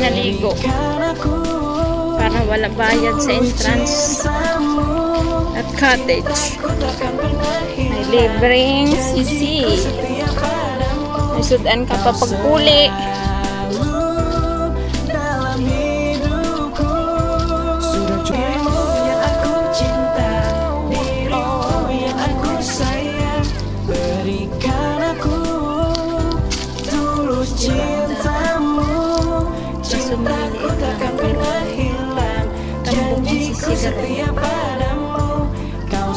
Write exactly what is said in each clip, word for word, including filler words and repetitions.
maligo para wala bayad sa entrance at cottage. May libreng sisi. May sudan ka pa pagpuli. Setia padamu, kau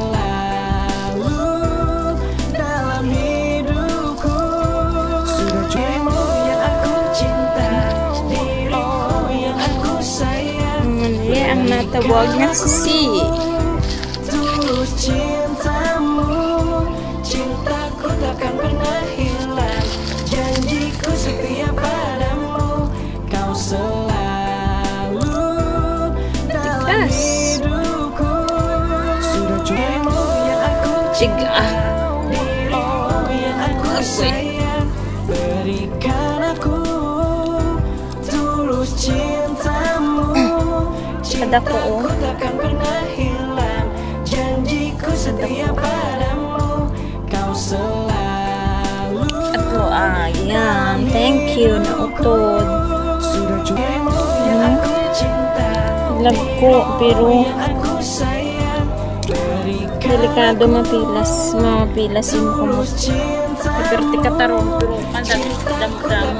selalu dalam hidupku. Dirimu yang aku cinta, dirimu yang aku sayang. Dia ang natawag na sisi. Tulus cintamu, cintaku takkan pernah hilang. Janjiku setia padamu, kau selalu. Tiga. Berikan aku tulus cintamu. Cintaku takkan pernah hilang. Janjiku setia padamu, kau selalu. Ato, ah, yan. Thank you na utod. Yang aku cinta, lag ko, pero delikado mapilas, mapilas yung kumot. Iperti katarong, pero pandang dam-dam.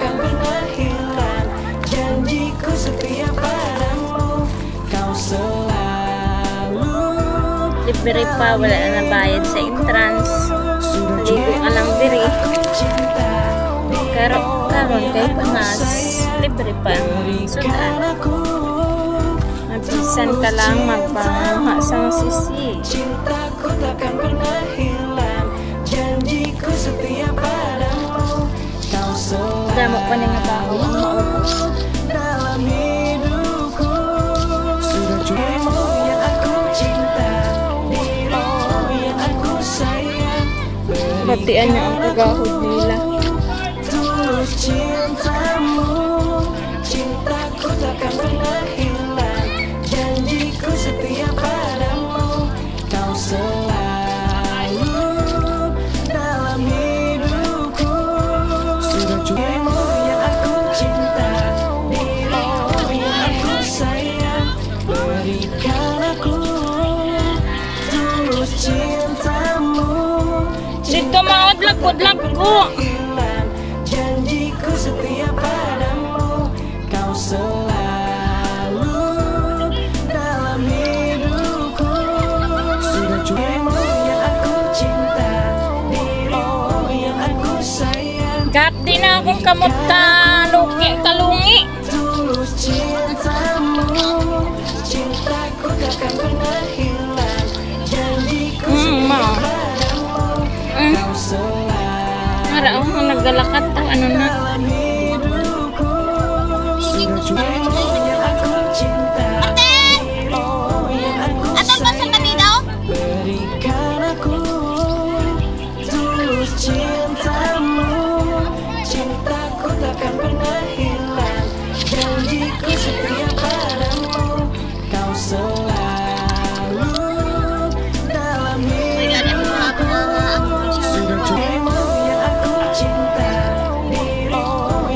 Janjiku setia padamu, kau selalu. Libre pa, wala na nabayad sa entrance. Ligo ka lang diri. Karo, karon kay panas. Libre pa ang sudan. Mabisan ka lang magpanguha sa sisi. Cintaku takkan pernah hilang. Janjiku setia padamu, kau selalu. Damo pa nga baho ang maubos. Dalam hidupku, dirimu yang aku cinta, dirimu yang aku sayang. Batian niya ang kagahod nila. Tulus cintamu, cintaku takkan pernah hilang. Janjiku setia padamu, kau selalu dalam hidupku. Dirimu yang aku cinta, dirimu yang aku sayang. Berikan aku tulus cintamu. Dito maod lakod-lak ko. Janjiku setia padamu, kau selalu dalam hidupku. Dirimu yang aku cinta, dirimu yang aku sayang. Kat di na akong kamot ka luki, kalungi. Tulus cintamu, cintaku takkan pernah hilang. Janjiku Hmm, ma. setia padamu, Mm. kau selalu. Mara ako naggalakat ang ano na. Hidupku, dirimu yang aku cinta, dirimu yang aku sayang. Berikan aku tulus cintamu, cintaku takkan pernah hilang. Janjiku setia padamu, kau selalu dalam hidupku. Dirimu yang aku cinta, dirimu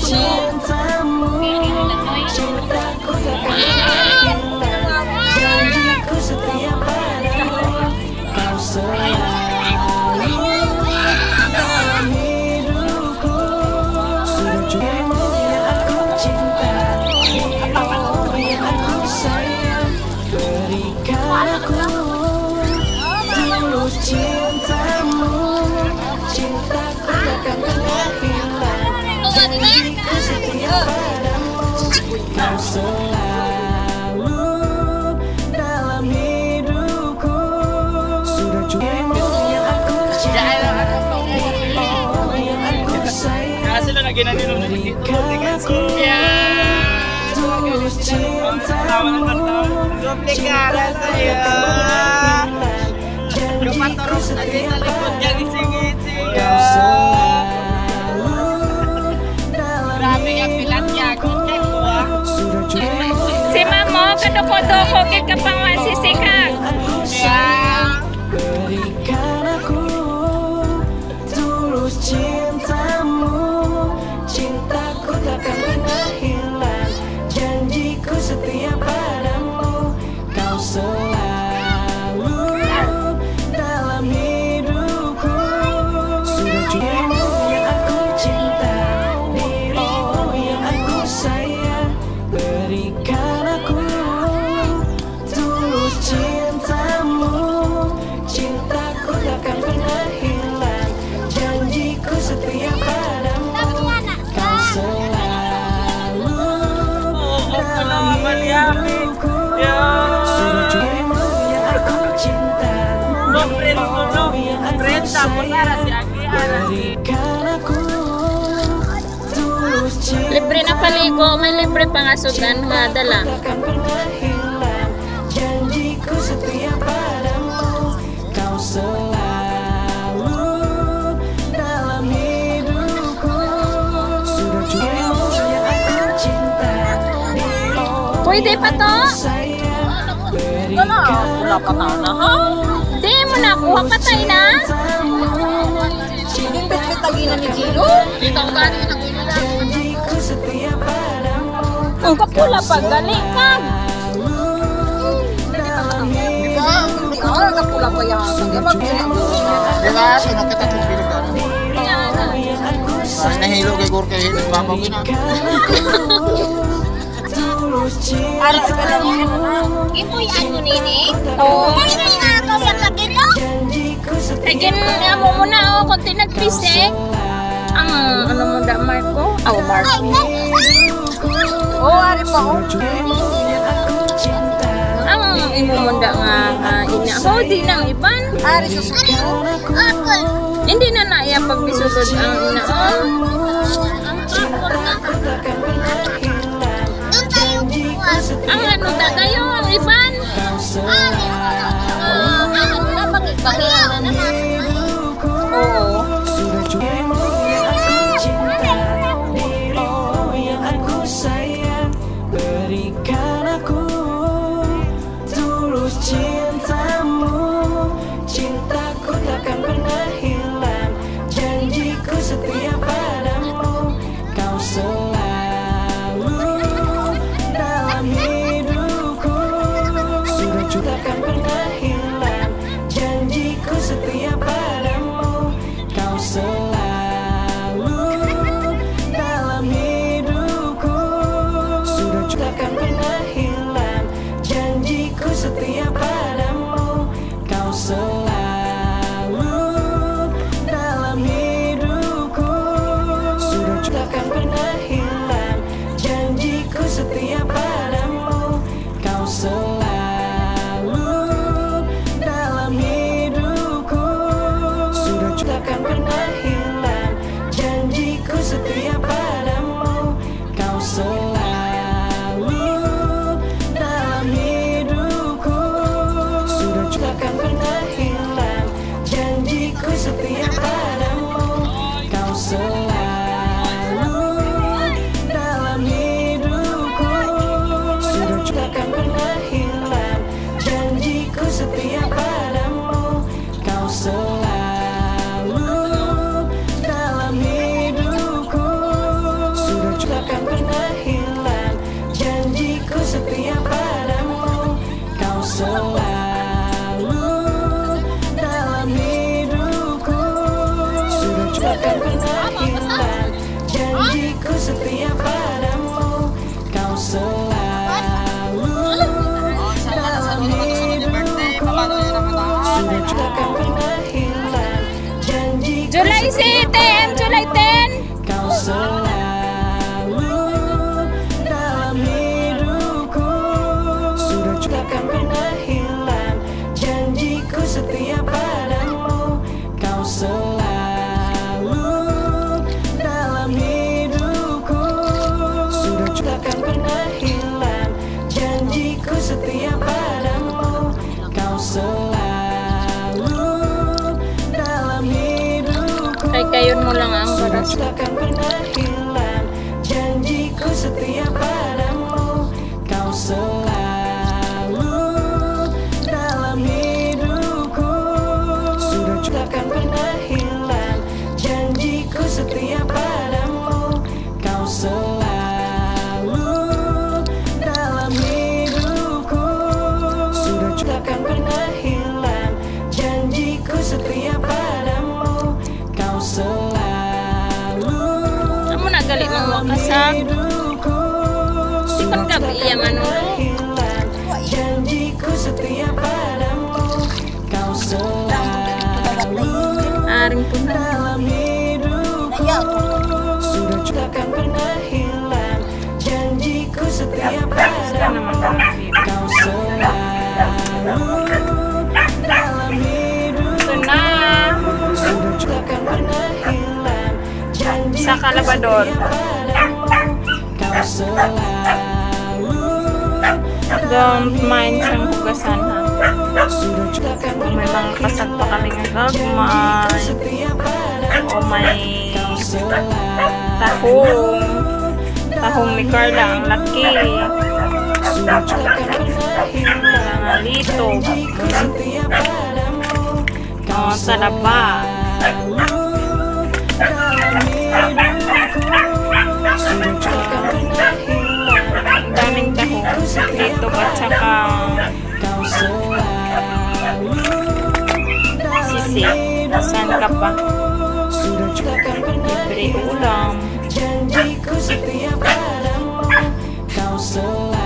cintamu, cintaku takkan pernah hilang. Janjiku setia padamu, kau selalu dalam hidupku. Sudah cukupmu yang aku cinta, dirimu yang aku sayang. Berikan aku tulus cintamu, cintaku takkan pernah hilang. Janjiku setia padamu, kau selalu dalam hidupku. Sudah cukupmu yang aku cinta, dirimu yang aku sayang. Berikan aku tulus cintamu, cintaku takkan pernah hilang. Janjiku setia padamu, kau selalu dalam hidupku. Sudah cukupmu Si Mamo, kadoko-doko kay kapangwa sisikag. aku sayang. Berikan aku tulus cintamu, cintaku takkan pernah hilang. Janjiku setia padamu, kau selalu dalam hidupku. Sudah cukupmu yang aku cinta, dirimu yang aku sayang. Berikan aku tulus cintamu, cintaku takkan pernah hilang. Janjiku setia padamu, kau selalu dalam hidupku. Sudah cukupmu yang aku cinta, dirimu yang aku sayang. Berikan aku tulus cintamu, Libre na paligo, may libre pangasudan nga dala. takkan pernah hilang. Janjiku setia padamu, kau selalu dalam hidupku. Sudah cukupmu yang aku cinta, dirimu Pwede pa to? sayang. Wala, wala pa tao na ha? Di mo nakuha patay na? Imbit Tagina ni Gino? Dito ang gani ng Janjiku setia padamu, ang kapula pag galing ka. Ikaw, kapula pa yan. Hindi ba Diba, sino kita kung pinagdaan? yang aku Ay, nahilo kay Gorka, hindi babaw gina. tulus Aras ka lang cintamu, Ipuyan mo nini? Oo. Ay, nga ako sa kagino. janjiku Again, setia mo muna ako kunti nagpisik. Ang ano mo da, Marco? Aw, Marco. Oh, ari pa oh. yang aku cinta. Ang imo mo da nga nga ina. Ako, di nang iban. Ari susunod. Hindi na naiya pagbisulod ang ina. Oh. Cintaku takkan pernah hilang. Janjiku setia Ang ano da kayo, ang iban. kau selalu hidupku. Sudah cukupmu yang aku cinta, dirimu yang aku sayang. Berikan aku tulus cintamu, cintaku takkan pernah hilang. Janjiku setia padamu, kau selalu dalam hidupku. Sudah takkan pernah hilang. Janjiku setia takkan pernah hilang, janjiku setia padamu, kau selalu dalam hidupku. Sudah takkan pernah hilang, janjiku setia padamu, kau selalu dalam hidupku. Sudah takkan pernah hilang, janjiku setia padamu, kau selalu Kamu nagali mang wakasag. Sipan gabi iya manolo. hilang, janjiku setia padamu, kau selalu Aring po na. dalam hidupku. Sudah takkan pernah hilang, janjiku setia Saan naman padamu, gabi? kau selalu dalam hidupku. Ito na. Sudah takkan pernah hilang, janjiku Sa Calabador. setia padamu, kau selalu Don't mind sa hugasan ha. sudah takkan Kung may mga kasag pa kami ng gagmay. setia padamu, O may kau selalu tahong. Tahong ni Carla ang laki. sudah takkan pernah hilang, Mga lito. setia padamu, O talaba. sudah takkan pernah hilang, Ang daming tahong. Dito at saka kau selalu sisi. Saan ka pa? sudah takkan pernah Libre ulam. janjiku setia padamu, kau selalu